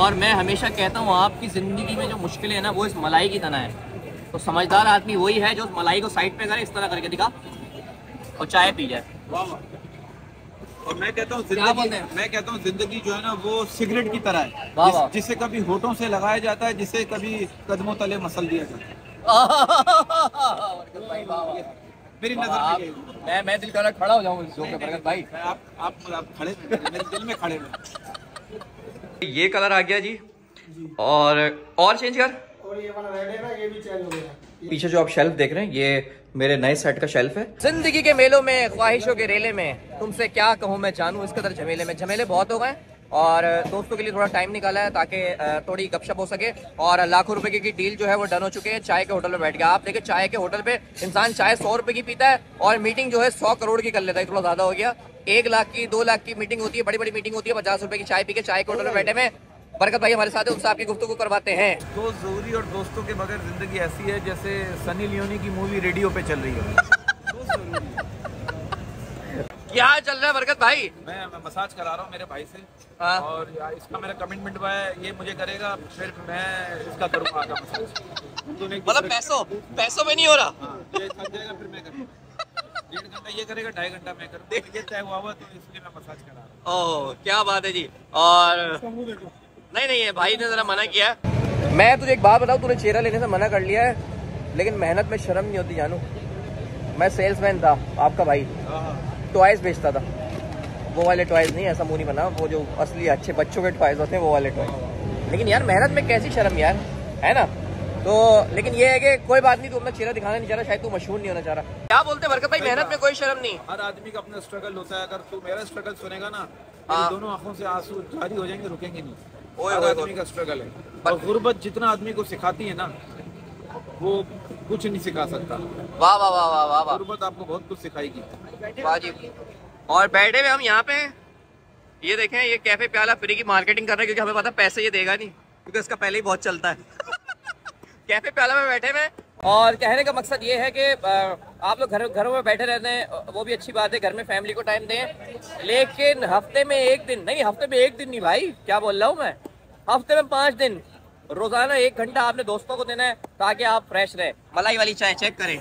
और मैं हमेशा कहता हूँ आपकी ज़िंदगी में जो मुश्किलें हैं ना वो इस मलाई की तरह है। तो समझदार आदमी वही है जो उस मलाई को साइड पे करे, इस तरह करके दिखा और चाय पी जाए। और मैं कहता हूँ जिंदगी जो है ना वो सिगरेट की तरह है, जिसे कभी होठों से लगाया जाता है, जिसे कभी कदमों तले मसल दिया जाता है। मेरी नजर में मैं दिल कर खड़ा हो जाऊँ इस शो पे बरकत भाई। आप खड़े मेरे दिल में खड़े। ये कलर आ गया जी और चेंज कर। और ये वाला रेड है ना, ये भी चेंज हो गया। पीछे जो आप शेल्फ देख रहे हैं ये मेरे नए सेट का शेल्फ है। जिंदगी के मेलों में, ख्वाहिशों के रेले में तुमसे क्या कहूँ मैं जानूँ, इस कदर झमेले बहुत हो गए और दोस्तों के लिए थोड़ा टाइम निकाला है ताकि थोड़ी गपशप हो सके। और लाखों रुपए की डील जो है वो डन हो चुके हैं। चाय के होटल में बैठ गया। आप देखिए चाय के होटल पे इंसान चाय 100 रुपए की पीता है और मीटिंग जो है 100 करोड़ की कर लेता है। थोड़ा ज्यादा हो गया। 1 लाख की 2 लाख की मीटिंग होती है, बड़ी बड़ी मीटिंग होती है। 50 रुपए की चाय पी के चाय के होटल में बैठे में बरकत भाई हमारे साथ है, उनसे आपकी गुफ्तगू करवाते हैं। दोस्त जरूरी और दोस्तों के बगैर जिंदगी ऐसी है जैसे सनी लियोनी की मूवी रेडियो पे चल रही है। क्या चल रहा है बरकत भाई? मैं मसाज करा रहा हूँ मेरे भाई से। हाँ। और इसका मेरा कमिटमेंट हुआ है, ये मुझे करेगा फिर मैं इसका करूँगा आगे मसाज। मतलब पैसों में नहीं हो रहा। हाँ, ये थक जाएगा फिर मैं करूँगा। 1.5 घंटा ये करेगा, 2.5 घंटा मैं करूँगा। ये तय हुआ तो इसलिए मैं मसाज करा रहा हूँ। ओह क्या बात है जी। और नहीं ये भाई ने जरा मना किया है। मैं तुझे एक बात बताऊँ, तूने चेहरा लेने से मना कर लिया है लेकिन मेहनत में शर्म नहीं होती जानू। मैं सेल्समैन था आपका भाई, टॉयज बेचता था। वो वाले टॉयज नहीं, ऐसा मुंह नहीं बना, वो जो असली अच्छे बच्चों के टॉयज होते हैं वो वाले टॉयज। लेकिन यार मेहनत में कैसी शर्म यार, है ना। तो लेकिन ये है कि कोई बात नहीं, तू अपना चेहरा दिखाना नहीं चाह रहा, शायद तू मशहूर नहीं होना चाह रहा। क्या बोलते बरकत भाई, मेहनत में कोई शर्म नहीं। हर आदमी का अपना स्ट्रगल होता है। अगर तू मेरा स्ट्रगल सुनेगा ना, दोनों आंखों से आंसू जारी हो जाएंगे, रुकेंगे नहीं। हर आदमी का स्ट्रगल है। और गुर्बत जितना आदमी को सिखाती है ना, वो कुछ नहीं सिखा सकता। वाह वाह वाह वाह वाह। गुर्बत आपको बहुत कुछ सिखाएगी। वाह जी। और बैठे हुए हम यहाँ पे, ये देखें, ये कैफे प्याला फ्री की मार्केटिंग कर रहे हैं क्योंकि हमें पता पैसे ये देगा नहीं, क्योंकि इसका पहले ही बहुत चलता है। कैफे प्याला में बैठे हुए और कहने का मकसद ये है कि आप लोग घरों में बैठे रहते हैं, वो भी अच्छी बात है, घर में फैमिली को टाइम दें। लेकिन हफ्ते में 1 दिन नहीं, हफ्ते में 1 दिन नहीं भाई, क्या बोल रहा हूँ मैं, हफ्ते में 5 दिन रोजाना 1 घंटा आपने दोस्तों को देना है ताकि आप फ्रेश रहे। मलाई वाली चाय चेक करें,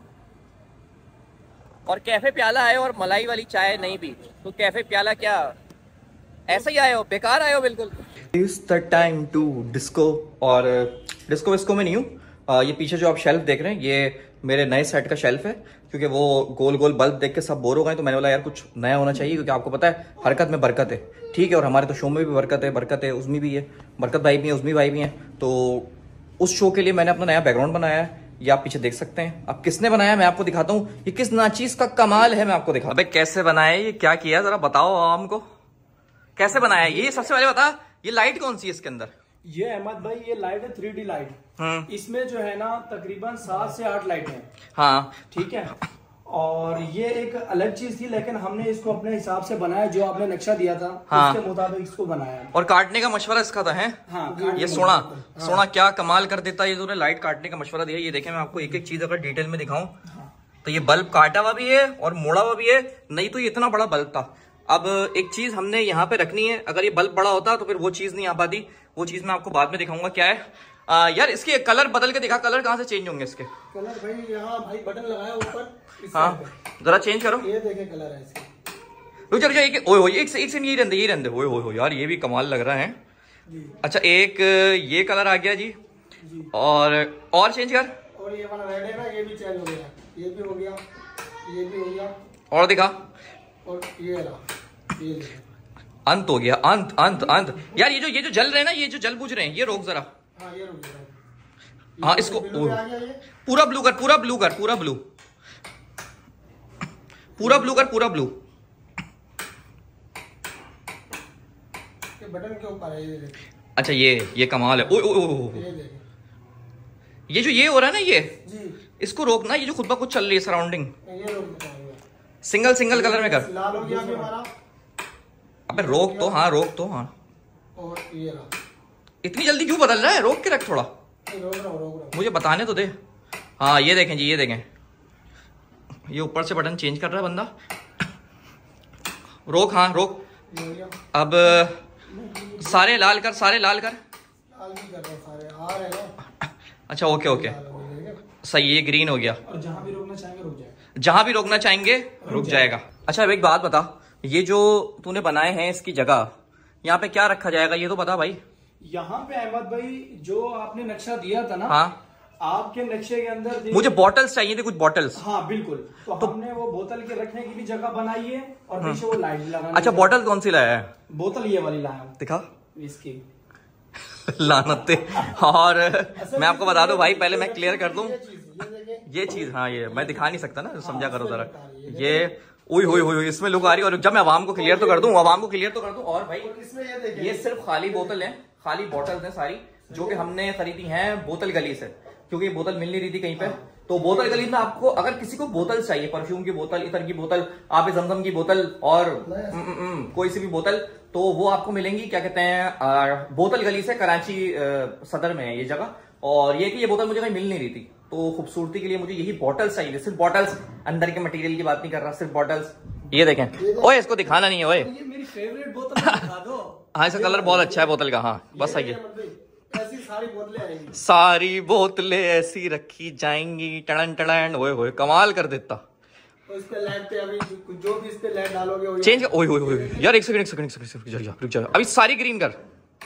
और कैफे प्याला आए और मलाई वाली चाय नहीं पी तो कैफे प्याला क्या ऐसे ही आए हो, बेकार आए हो बिल्कुल। It's the time to disco. और डिस्को विस्को में नहीं हूँ। ये पीछे जो आप शेल्फ देख रहे हैं ये मेरे नए सेट का शेल्फ है, क्योंकि वो गोल गोल बल्ब देख के सब बोर हो गए, तो मैंने बोला यार कुछ नया होना चाहिए, क्योंकि आपको पता है हरकत में बरकत है, ठीक है। और हमारे तो शो में भी बरकत है, उसमें भी है बरकत भाई भी है, उसमें भाई भी हैं। तो उस शो के लिए मैंने अपना नया बैकग्राउंड बनाया है, ये आप पीछे देख सकते हैं। अब किसने बनाया मैं आपको दिखाता हूँ, ये किस नाचीज का कमाल है मैं आपको दिखाता हूँ। अबे कैसे बनाया ये, क्या किया जरा बताओ हमको, कैसे बनाया ये सबसे पहले बता। ये लाइट कौन सी है इसके अंदर? ये अहमद भाई ये लाइट है 3D लाइट। इसमें जो है ना तकरीबन 7 से 8 लाइट है। हाँ ठीक है। और ये एक अलग चीज थी, लेकिन हमने इसको अपने हिसाब से बनाया, जो आपने नक्शा दिया था हाँ। उसके मुताबिक इसको बनाया। और काटने का मशवरा इसका था है हाँ, ये सोना क्या कमाल कर देता है ये, तूने लाइट काटने का मशवरा दिया। ये देखें मैं आपको एक एक चीज अगर डिटेल में दिखाऊं तो ये बल्ब काटा हुआ भी है और मोड़ा हुआ भी है, नहीं तो ये इतना बड़ा बल्ब था। अब एक चीज हमने यहाँ पे रखनी है, अगर ये बल्ब बड़ा होता तो फिर वो चीज नहीं आ पाती, वो चीज मैं आपको बाद में दिखाऊंगा क्या है। यार इसके कलर बदल के दिखा, कलर कहाँ से चेंज होंगे इसके? कलर भाई यहाँ भाई बटन लगाया ऊपर, हाँ जरा चेंज करो। ये देखें कलर है इसके। रुक जा एक से यही रहते हो यार, ये भी कमाल लग रहा है। अच्छा एक ये कलर आ गया जी, और चेंज कर। और ये वाला रेड है ना, ये भी चेंज हो गया, ये भी हो गया, ये भी हो गया, और दिखा। और ये अंत हो गया, अंत यार ये जो जल रहे हैं ना, ये जो जल बुझ रहे हैं, ये रोक जरा। हाँ ये रोक जरा। हाँ इसको पूरा ब्लू कर, पूरा ब्लू कर, पूरा ब्लू कर, पूरा ब्लू। बटन के ऊपर है ये। अच्छा ये कमाल है। ओ ये जो ये हो रहा है ना ये जी, इसको रोकना, ये जो खुद ब खुद चल रही है सराउंडिंग, सिंगल कलर में कर। लाल हो गया हमारा। अबे रोक तो हाँ, रोक तो हाँ। और ये रहा। इतनी जल्दी क्यों बदल रहा है, रोक के रख थोड़ा, रोक रहा। मुझे बताने तो दे। हाँ ये देखें जी, ये देखें, ये ऊपर से बटन चेंज कर रहा है बंदा। रोक, हाँ रोक। अब सारे लाल कर, सारे लाल कर। लाल नहीं कर रहे, सारे आ रहे हैं। अच्छा ओके ओके सही, ये ग्रीन हो गया। और जहाँ भी रोकना चाहेंगे रुक जाएगा, जहां भी रोकना चाहेंगे रुक जाएगा। अच्छा अब एक बात बता, ये जो तूने बनाए हैं इसकी जगह, यहाँ पे क्या रखा जाएगा ये तो बता भाई। यहाँ पे अहमद भाई जो आपने नक्शा दिया था ना, हाँ आपके नक्शे के अंदर मुझे बॉटल्स चाहिए थे, कुछ बॉटल्स। हाँ बिल्कुल, तो हमने वो बोतल के रखने की भी जगह बनाई है और पीछे वो लाइट भी लगानी। अच्छा बॉटल कौन सी लाया है? बोतल ये वाली लाया हूँ, दिखा इसकी लानते। और मैं आपको बता दूं भाई, पहले मैं क्लियर कर दूं ये चीज, हाँ ये मैं दिखा नहीं सकता ना, समझा करो जरा। ये ओए होए होए इसमें लुक आ रही है, और जब मैं आवाम को क्लियर तो कर दूं, आवाम को क्लियर तो कर दूं। और भाई इसमें ये सिर्फ खाली बोतल है, खाली बॉटल्स हैं सारी, जो कि हमने खरीदी हैं बोतल गली से, क्योंकि ये बोतल मिल नहीं रही थी कहीं पे। तो बोतल गली में आपको अगर किसी को बोतल चाहिए, परफ्यूम की बोतल, इतर की बोतल, आप जमजम की बोतल और कोई सी भी बोतल, तो वो आपको मिलेंगी क्या कहते हैं बोतल गली से, कराची सदर में है ये जगह। और ये कि ये बोतल मुझे कहीं मिल नहीं रही थी, तो खूबसूरती के लिए मुझे यही बॉटल्स चाहिए, सिर्फ बॉटल्स, अंदर के मटेरियल की बात नहीं कर रहा, सिर्फ बॉटल्स। ये देखें, ओए इसको दिखाना नहीं है, ओए ये मेरी फेवरेट बोतल दिखा दो। हाँ इसका कलर बहुत अच्छा है बोतल का। हाँ बस सही है, ऐसी सारी बोतलें आएंगी, सारी बोतलें ऐसी रखी जाएंगी, टड़न टड़न, ओए होए कमाल कर देता। तो इस पे लाइट पे अभी जो भी इस पे लाइट डालोगे वो चेंज कर, ओए होए होए यार, एक सेकंड रुक जा, अभी सारी ग्रीन कर,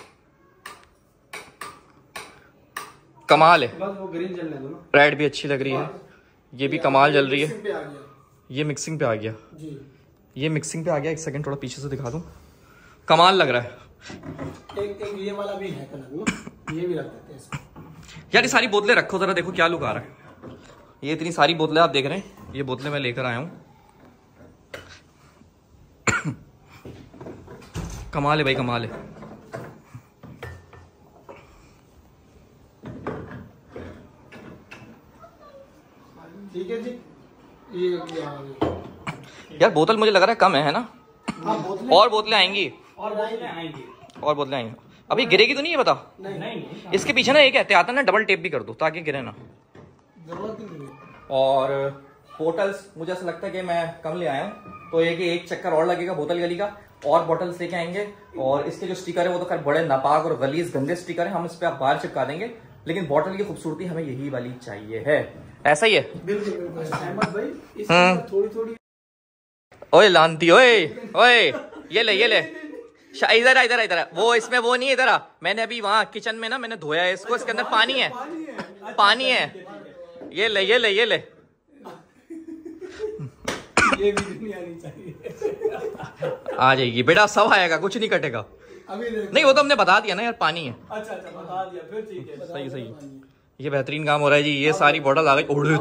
कमाल है। बस वो ग्रीन जलने दो ना। रेड भी अच्छी लग रही है, ये भी कमाल जल रही है। पे आ गया ये मिक्सिंग पे आ गया जी, ये मिक्सिंग पे आ गया। एक सेकंड थोड़ा पीछे से दिखा दूं, कमाल लग रहा है। एक ये वाला भी है कलर ना, ये भी रख देते हैं इसको। यार ये सारी बोतलें रखो जरा, देखो क्या लुक आ रहा है। ये इतनी सारी बोतलें आप देख रहे हैं, ये बोतलें मैं लेकर आया हूं। कमाल है भाई, कमाल है। ठीक है जी, ये यार बोतल मुझे लग रहा है कम है ना? हाँ, बोतलें और बोतलें आएंगी, और बोतलें आएंगी, और बोतलें आएंगी। अभी गिरेगी तो नहीं है बता? नहीं इसके पीछे ना एक एहतियात ना डबल टेप भी कर दो ताकि गिरे ना। जरूरत नहीं। और बोटल्स मुझे ऐसा लगता है कि मैं कम ले आया हूँ, तो ये कि एक चक्कर और लगेगा बोतल गली का, और बोटल्स लेके आएंगे। और इसके जो स्टिकर है वो तो खैर बड़े नापाक और गलीज गंदे स्टिकर है, हम इस पे आप बाहर चिपका देंगे, लेकिन बोतल की खूबसूरती हमें यही वाली चाहिए है। ऐसा ही है बिल्कुल बिल्कुल अहमद भाई, इसमें थोड़ी थोड़ी। ओए लानती, ओए ओए ये ले इधर इधर इधर, वो इसमें वो नहीं है, इधर आ। मैंने अभी वहां किचन में ना मैंने धोया है इसको, इसके अंदर पानी है, पानी है। ये ले ये भी नहीं आनी चाहिए। आ जाएगी बेटा, सब आएगा, कुछ नहीं कटेगा। अभी नहीं वो तो हमने बता दिया ना यार, पानी है। अच्छा बता दिया, फिर ठीक है, सही। ये बेहतरीन काम हो रहा है जी। ये सारी बॉटल आ गई। ओए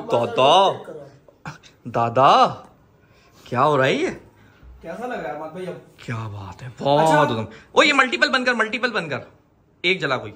दादा क्या हो रहा है ये? कैसा लग रहा है अहमद भाई अब? क्या बात है, बहुत अच्छा। ओ ये मल्टीपल बंद कर, एक जला कोई।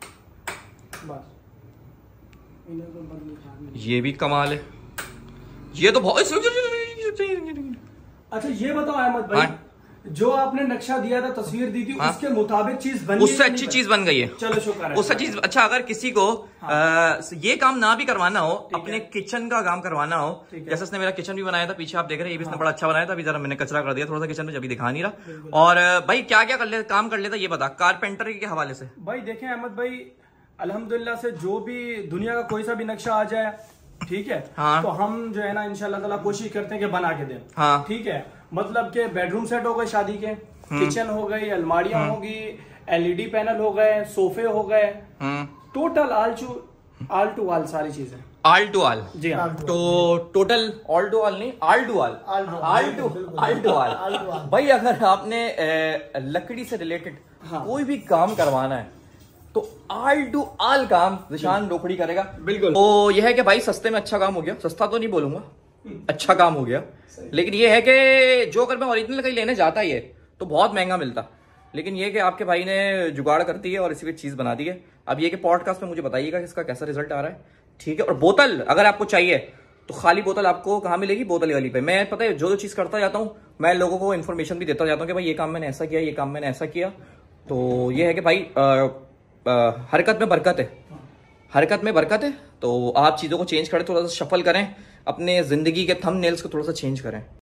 ये भी कमाल है, ये तो बहुत। अच्छा ये बताओ अहमद भाई, जो आपने नक्शा दिया था, तस्वीर दी थी, उसके मुताबिक चीज बनी, उससे अच्छी चीज बन गई है। चलो शुक्र है। उससे चीज अच्छा, अगर किसी को ये काम ना भी करवाना हो, अपने किचन का काम करवाना हो, जैसे इसने मेरा किचन भी बनाया था, पीछे आप देख रहे हैं, ये भी इसने बड़ा अच्छा बनाया था। अभी जरा मैंने कचरा कर दिया थोड़ा सा किचन में, जब दिखा नहीं रहा। और भाई क्या क्या काम कर लेता ये बता, कारपेंटर के हवाले से। भाई देखें अहमद भाई, अल्हम्दुलिल्लाह से जो भी दुनिया का कोई सा भी नक्शा आ जाए, ठीक है, हाँ। तो हम जो है ना इंशाल्लाह ताला कोशिश करते हैं कि बना के दें। हाँ। ठीक है, मतलब के बेडरूम सेट हो गए शादी के, किचन हो गई, अलमारियां होगी, एलईडी पैनल हो गए, सोफे हो गए, टोटल आल टू आल सारी चीजें। आल टू आल, जी हाँ। तो टोटल ऑल टू आल नहीं, आल टू आल भाई। अगर आपने लकड़ी से रिलेटेड कोई भी काम करवाना है तो आल टू आल काम निशान रोकड़ी करेगा। बिल्कुल। तो यह है कि भाई सस्ते में अच्छा काम हो गया, सस्ता तो नहीं बोलूंगा, अच्छा काम हो गया। लेकिन ये है कि जो अगर मैं ओरिजिनल कहीं लेने जाता ही है तो बहुत महंगा मिलता, लेकिन ये कि आपके भाई ने जुगाड़ कर दी है और इसी पे चीज बना दी है। अब ये कि पॉडकास्ट में मुझे बताइएगा कि इसका कैसा रिजल्ट आ रहा है, ठीक है। और बोतल अगर आपको चाहिए तो खाली बोतल आपको कहाँ मिलेगी? बोतल वाली पे। मैं पता है जो चीज करता जाता हूँ, मैं लोगों को इन्फॉर्मेशन भी देता जाता हूँ कि भाई ये काम मैंने ऐसा किया, ये काम मैंने ऐसा किया। तो ये है कि भाई हरकत में बरकत है, हरकत में बरकत है। तो आप चीज़ों को चेंज करें, थोड़ा सा शफल करें, अपने ज़िंदगी के थंबनेल्स को थोड़ा सा चेंज करें।